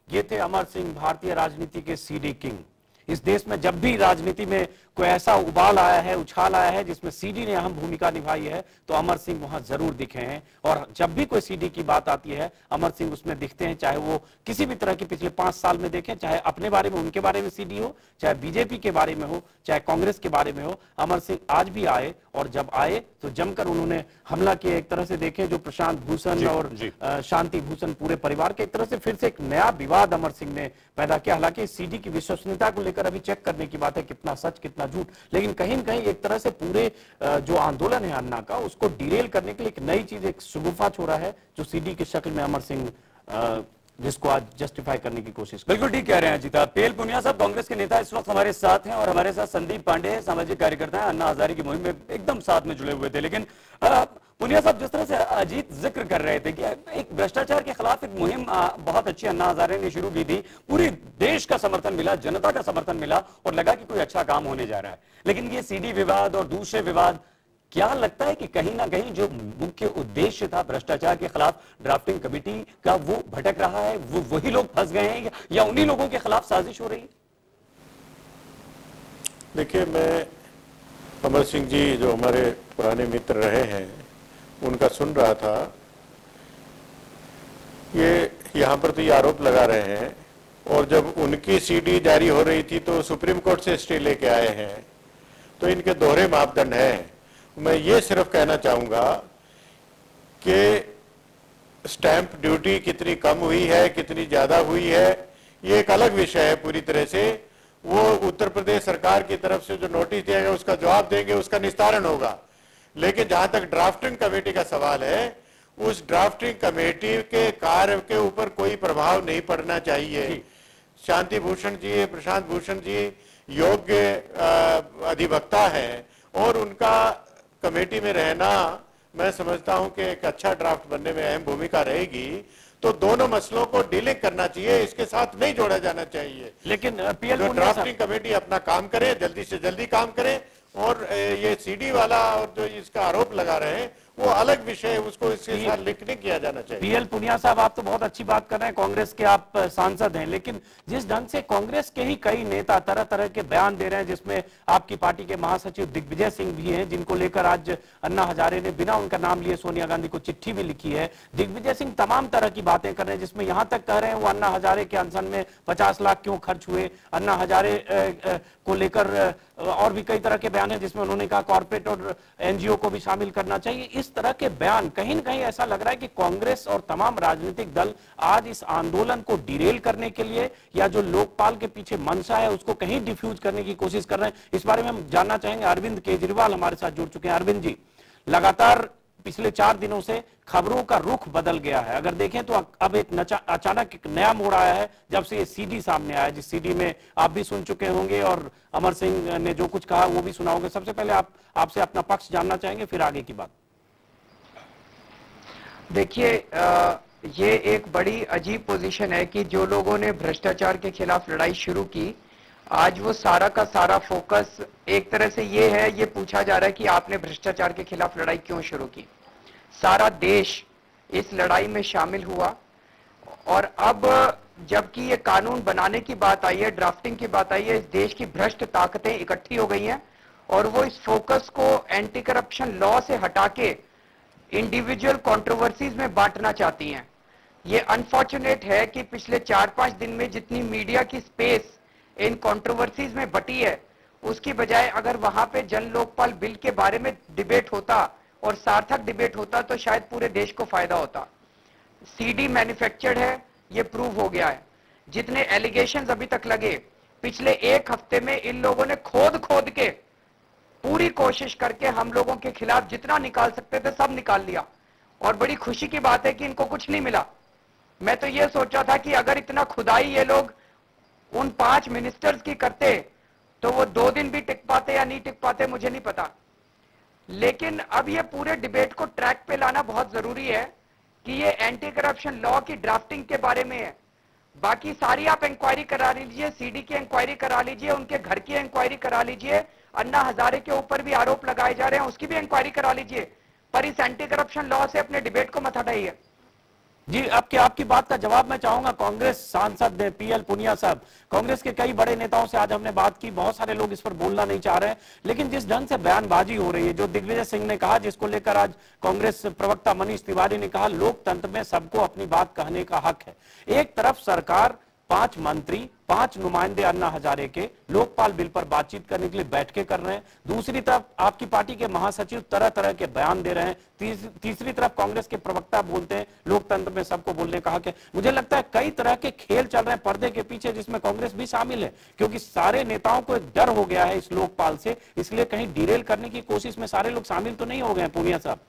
ये थे अमर सिंह, भारतीय राजनीति के सीडी किंग। इस देश में जब भी राजनीति में कोई ऐसा उबाल आया है, उछाल आया है जिसमें सीडी ने अहम भूमिका निभाई है, तो अमर सिंह वहां जरूर दिखे हैं। और जब भी कोई सीडी की बात आती है, अमर सिंह उसमें दिखते हैं, चाहे वो किसी भी तरह की पिछले 5 साल में देखें, चाहे अपने बारे में, उनके बारे में सीडी हो, चाहे बीजेपी के बारे में हो, चाहे कांग्रेस के बारे में हो। अमर सिंह आज भी आए, और जब आए तो जमकर उन्होंने हमला किया। एक तरह से देखें जो प्रशांत भूषण और शांति भूषण पूरे परिवार के, एक तरह से फिर से एक नया विवाद अमर सिंह ने पैदा किया। हालांकि सीडी की विश्वसनीयता को लेकर अभी चेक करने की बात है, कितना सच कितना झूठ, लेकिन कहीं न कहीं एक तरह से पूरे जो आंदोलन है अन्ना का, उसको डिरेल करने के लिए एक नई चीज, एक शगुफा छोड़ा है, जो सीडी की शक्ल में अमर सिंह जिसको आज जस्टिफाई करने की कोशिश। बिल्कुल ठीक कह रहे हैं अजीत। पेल पुनिया साहब कांग्रेस के नेता इस वक्त हमारे साथ हैं, और हमारे साथ संदीप पांडे है, सामाजिक कार्यकर्ता है, अन्ना हजारे की मुहिम में एकदम साथ में जुड़े हुए थे। लेकिन पुनिया साहब, जिस तरह से अजीत जिक्र कर रहे थे कि एक भ्रष्टाचार के खिलाफ एक मुहिम बहुत अच्छी अन्ना हजारे ने शुरू की थी, पूरी देश का समर्थन मिला, जनता का समर्थन मिला, और लगा कि कोई अच्छा काम होने जा रहा है। लेकिन ये सीडी विवाद और दूसरे विवाद, क्या लगता है कि कहीं ना कहीं जो मुख्य उद्देश्य था भ्रष्टाचार के खिलाफ ड्राफ्टिंग कमेटी का, वो भटक रहा है, वो वही लोग फंस गए हैं, या उन्हीं लोगों के खिलाफ साजिश हो रही है? देखिए, मैं अमर सिंह जी जो हमारे पुराने मित्र रहे हैं, उनका सुन रहा था। ये यहाँ पर तो ये आरोप लगा रहे हैं, और जब उनकी सीडी जारी हो रही थी तो सुप्रीम कोर्ट से स्टे लेके आए हैं, तो इनके दोहरे मापदंड हैं। मैं ये सिर्फ कहना चाहूंगा कि स्टैंप ड्यूटी कितनी कम हुई है, कितनी ज्यादा हुई है, ये एक अलग विषय है पूरी तरह से। वो उत्तर प्रदेश सरकार की तरफ से जो नोटिस दिया गया उसका जवाब देंगे, उसका निस्तारण होगा। लेकिन जहां तक ड्राफ्टिंग कमेटी का सवाल है, उस ड्राफ्टिंग कमेटी के कार्य के ऊपर कोई प्रभाव नहीं पड़ना चाहिए। शांति भूषण जी, प्रशांत भूषण जी योग्य अधिवक्ता हैं, और उनका कमेटी में रहना, मैं समझता हूं कि एक अच्छा ड्राफ्ट बनने में अहम भूमिका रहेगी। तो दोनों मसलों को डीलिंग करना चाहिए, इसके साथ नहीं जोड़ा जाना चाहिए। लेकिन पीएल ड्राफ्टिंग कमेटी अपना काम करे, जल्दी से जल्दी काम करे, और ये सीडी वाला और जो इसका आरोप लगा रहे हैं वो अलग विषय है, उसको इसके साथ लिंक नहीं किया जाना चाहिए। पीएल पुनिया साहब, आप तो बहुत अच्छी बात कर रहे हैं, कांग्रेस के आप सांसद हैं, लेकिन जिस ढंग से कांग्रेस के ही कई नेता तरह तरह के बयान दे रहे हैं, जिसमें आपकी पार्टी के महासचिव दिग्विजय सिंह भी हैं, जिनको लेकर आज अन्ना हजारे ने बिना उनका नाम लिए सोनिया गांधी को चिट्ठी भी लिखी है। दिग्विजय सिंह तमाम तरह की बातें कर रहे हैं, जिसमें यहां तक कह रहे हैं वो अन्ना हजारे के अनशन में 50 लाख क्यों खर्च हुए, अन्ना हजारे को लेकर और भी कई तरह के बयान हैं, जिसमें उन्होंने कहा कॉर्पोरेट और एनजीओ को भी शामिल करना चाहिए। इस तरह के बयान कहीं न कहीं ऐसा लग रहा है कि कांग्रेस और तमाम राजनीतिक दल आज इस आंदोलन को डिरेल करने के लिए, या जो लोकपाल के पीछे मंशा है उसको कहीं डिफ्यूज करने की कोशिश कर रहे हैं। इस बारे में हम जानना चाहेंगे। अरविंद केजरीवाल हमारे साथ जुड़ चुके हैं। अरविंद जी, लगातार पिछले 4 दिनों से खबरों का रुख बदल गया है। अगर देखें तो अब एक अचानक एक नया मोड़ आया है जब से ये सीडी सामने आया, जिस सीडी में आप भी सुन चुके होंगे और अमर सिंह ने जो कुछ कहा वो भी सुना होगा। सबसे पहले आपसे अपना पक्ष जानना चाहेंगे, फिर आगे की बात। देखिए, ये एक बड़ी अजीब पोजीशन है कि जो लोगों ने भ्रष्टाचार के खिलाफ लड़ाई शुरू की, आज वो सारा का सारा फोकस एक तरह से ये है, ये पूछा जा रहा है कि आपने भ्रष्टाचार के खिलाफ लड़ाई क्यों शुरू की। सारा देश इस लड़ाई में शामिल हुआ, और अब जबकि ये कानून बनाने की बात आई है, ड्राफ्टिंग की बात आई है, इस देश की भ्रष्ट ताकतें इकट्ठी हो गई हैं, और वो इस फोकस को एंटी करप्शन लॉ से हटा के इंडिविजुअल कंट्रोवर्सीज में बांटना चाहती हैं। ये अनफॉर्चुनेट है कि पिछले 4-5 दिन में जितनी मीडिया की स्पेस इन कंट्रोवर्सीज में बटी है, उसकी बजाय अगर वहां पे जन लोकपाल बिल के बारे में डिबेट होता और सार्थक डिबेट होता, तो शायद पूरे देश को फायदा होता। सीडी मैन्युफैक्चर्ड है, ये प्रूव हो गया है। जितने एलिगेशंस अभी तक लगे, पिछले 1 हफ्ते में इन लोगों ने खोद खोद के पूरी कोशिश करके हम लोगों के खिलाफ जितना निकाल सकते थे सब निकाल लिया, और बड़ी खुशी की बात है कि इनको कुछ नहीं मिला। मैं तो ये सोचा था कि अगर इतना खुदाई ये लोग उन 5 मिनिस्टर्स की करते तो वो 2 दिन भी टिक पाते या नहीं टिक पाते, मुझे नहीं पता। लेकिन अब ये पूरे डिबेट को ट्रैक पे लाना बहुत जरूरी है कि ये एंटी करप्शन लॉ की ड्राफ्टिंग के बारे में है। बाकी सारी आप इंक्वायरी करा लीजिए, सीडी की इंक्वायरी करा लीजिए, उनके घर की इंक्वायरी करा लीजिए, अन्ना हजारे के ऊपर भी आरोप लगाए जा रहे हैं उसकी भी इंक्वायरी करा लीजिए, पर इस एंटी करप्शन लॉ से अपने डिबेट को मत हटाइए। जी, आपकी बात का जवाब मैं चाहूंगा कांग्रेस सांसद पीएल पुनिया साहब। कांग्रेस के कई बड़े नेताओं से आज हमने बात की, बहुत सारे लोग इस पर बोलना नहीं चाह रहे हैं, लेकिन जिस ढंग से बयानबाजी हो रही है, जो दिग्विजय सिंह ने कहा, जिसको लेकर आज कांग्रेस प्रवक्ता मनीष तिवारी ने कहा, लोकतंत्र में सबको अपनी बात कहने का हक है। एक तरफ सरकार 5 मंत्री, 5 नुमाइंदे अन्ना हजारे के लोकपाल बिल पर बातचीत करने के लिए बैठकें कर रहे हैं, दूसरी तरफ आपकी पार्टी के महासचिव तरह तरह के बयान दे रहे हैं, तीसरी तरफ कांग्रेस के प्रवक्ता बोलते हैं लोकतंत्र में सबको बोलने का हक है। मुझे लगता है कई तरह के खेल चल रहे हैं पर्दे के पीछे, जिसमें कांग्रेस भी शामिल है, क्योंकि सारे नेताओं को एक डर हो गया है इस लोकपाल से, इसलिए कहीं डिरेल करने की कोशिश में सारे लोग शामिल तो नहीं हो गए हैं पूनिया साहब?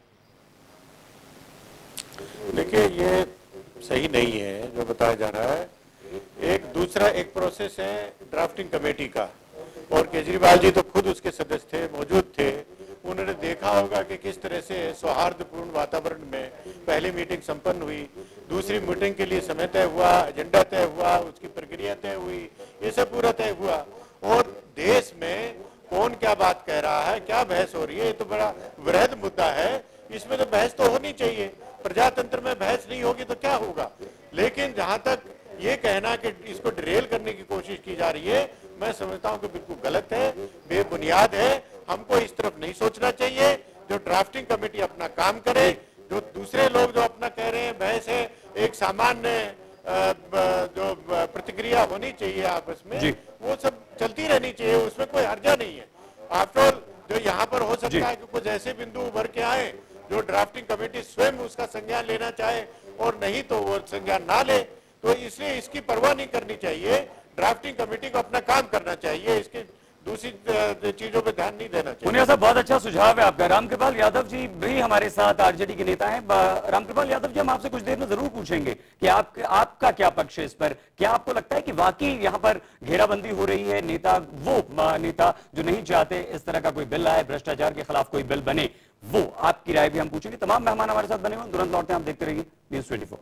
देखिए, ये सही नहीं है जो बताया जा रहा है। एक प्रोसेस है ड्राफ्टिंग कमेटी का, और केजरीवाल जी तो खुद उसके सदस्य थे, मौजूद थे। उन्होंने देखा होगा कि किस तरह से सौहार्दपूर्ण वातावरण में पहली मीटिंग संपन्न हुई, दूसरी मीटिंग के लिए समय तय हुआ, एजेंडा तय हुआ, उसकी प्रक्रिया तय हुई, ये सब पूरा तय हुआ। और देश में कौन क्या बात कह रहा है, क्या बहस हो रही है, ये तो बड़ा वृहद मुद्दा है। इसमें तो बहस तो होनी चाहिए, प्रजातंत्र में बहस नहीं होगी तो क्या होगा। लेकिन जहां तक ये कहना कि इसको डिरेल करने की कोशिश की जा रही है, मैं समझता हूं कि बिल्कुल गलत है, बेबुनियाद है। हमको इस तरफ नहीं सोचना चाहिए। जो ड्राफ्टिंग कमेटी अपना काम करे, जो दूसरे लोग जो अपना कह रहे हैं बहस है, एक सामान्य जो प्रतिक्रिया होनी चाहिए आपस में, वो सब चलती रहनी चाहिए, उसमें कोई हर्जा नहीं है। आफ्टर ऑल जो यहाँ पर हो सकता है कि कुछ ऐसे बिंदु उभर के आए जो ड्राफ्टिंग कमेटी स्वयं उसका संज्ञान लेना चाहे, और नहीं तो वो संज्ञान ना ले, तो इसलिए इसकी परवाह नहीं करनी चाहिए। ड्राफ्टिंग कमेटी को अपना काम करना चाहिए, इसकी दूसरी चीजों पे ध्यान नहीं देना चाहिए। पुनिया साहब, बहुत अच्छा सुझाव है आपका। रामकृपाल यादव जी भी हमारे साथ आरजेडी के नेता हैं। रामकृपाल यादव जी, हम आपसे कुछ देर में जरूर पूछेंगे कि आपका क्या पक्ष है इस पर। क्या आपको लगता है कि वाकई यहाँ पर घेराबंदी हो रही है, नेता जो नहीं चाहते इस तरह का कोई बिल आए, भ्रष्टाचार के खिलाफ कोई बिल बने, वो आपकी राय भी हम पूछेंगे। तमाम मेहमान हमारे साथ बने हुए, तुरंत लौटते हैं, आप देखते रहिए News 24।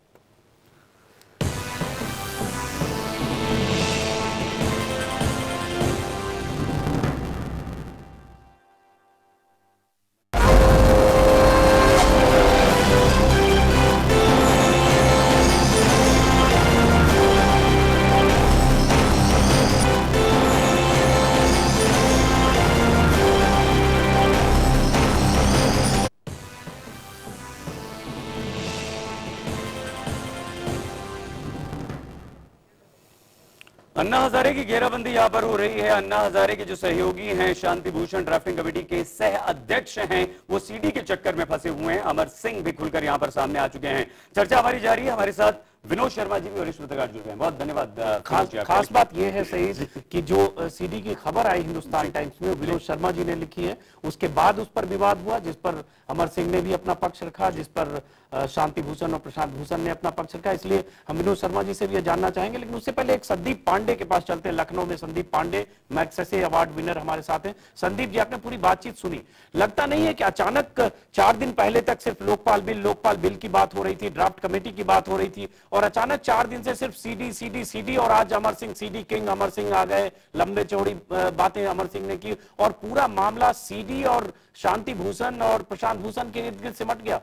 अन्ना हजारे की घेराबंदी यहां पर हो रही है। अन्ना हजारे के जो सहयोगी हैं, शांति भूषण ड्राफ्टिंग कमेटी के सह अध्यक्ष हैं, वो सीडी के चक्कर में फंसे हुए हैं। अमर सिंह भी खुलकर यहां पर सामने आ चुके हैं। चर्चा हमारी जारी है। हमारे साथ विनोद शर्मा जी भी वरिष्ठ पत्रकार जुड़ गए हैं। बहुत धन्यवाद। खास बात यह है सईद कि जो सीडी की खबर आई हिंदुस्तान टाइम्स में, विनोद शर्मा जी ने लिखी है, उसके बाद उस पर विवाद हुआ, जिस पर अमर सिंह ने भी अपना पक्ष रखा, जिस पर शांति भूषण और प्रशांत भूषण ने अपना पक्ष रखा। इसलिए हम विनोद शर्मा जी से भी जानना चाहेंगे, लेकिन उससे पहले एक संदीप पांडे के पास चलते हैं। लखनऊ में Sandeep Pandey, Magsaysay award winner, हमारे साथ हैं। संदीप जी, आपने पूरी बातचीत सुनी, लगता नहीं है कि अचानक 4 दिन पहले तक सिर्फ लोकपाल बिल की बात हो रही थी, ड्राफ्ट कमेटी की बात हो रही थी, और अचानक 4 दिन से सिर्फ सीडी और आज अमर सिंह, सीडी किंग अमर सिंह आ गए, लंबे चौड़ी बातें अमर सिंह ने की, और पूरा मामला सीडी और शांति भूषण और प्रशांत भूषण के इर्द गिर्द सिमट गया?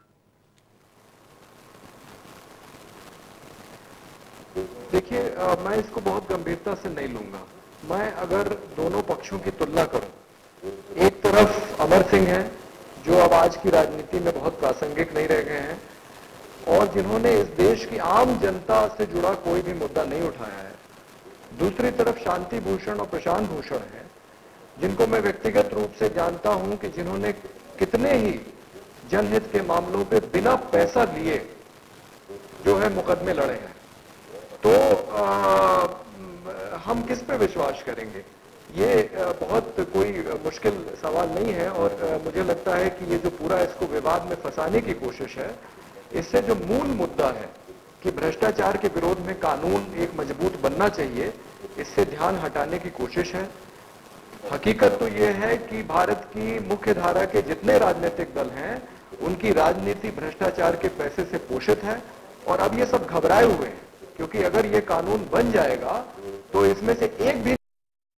देखिए, मैं इसको बहुत गंभीरता से नहीं लूंगा। मैं अगर दोनों पक्षों की तुलना करूं, एक तरफ अमर सिंह हैं जो अब आज की राजनीति में बहुत प्रासंगिक नहीं रह गए हैं, और जिन्होंने इस देश की आम जनता से जुड़ा कोई भी मुद्दा नहीं उठाया है। दूसरी तरफ शांति भूषण और प्रशांत भूषण हैं, जिनको मैं व्यक्तिगत रूप से जानता हूं कि जिन्होंने कितने ही जनहित के मामलों पे बिना पैसा लिए जो है मुकदमे लड़े हैं। तो हम किस पे विश्वास करेंगे? ये बहुत कोई मुश्किल सवाल नहीं है, और मुझे लगता है कि ये जो पूरा इसको विवाद में फंसाने की कोशिश है, इससे जो मूल मुद्दा है कि भ्रष्टाचार के विरोध में कानून एक मजबूत बनना चाहिए, इससे ध्यान हटाने की कोशिश है। हकीकत तो ये है कि भारत की मुख्य धारा के जितने राजनीतिक दल हैं, उनकी राजनीति भ्रष्टाचार के पैसे से पोषित है, और अब ये सब घबराए हुए हैं, क्योंकि अगर ये कानून बन जाएगा तो इसमें से एक भी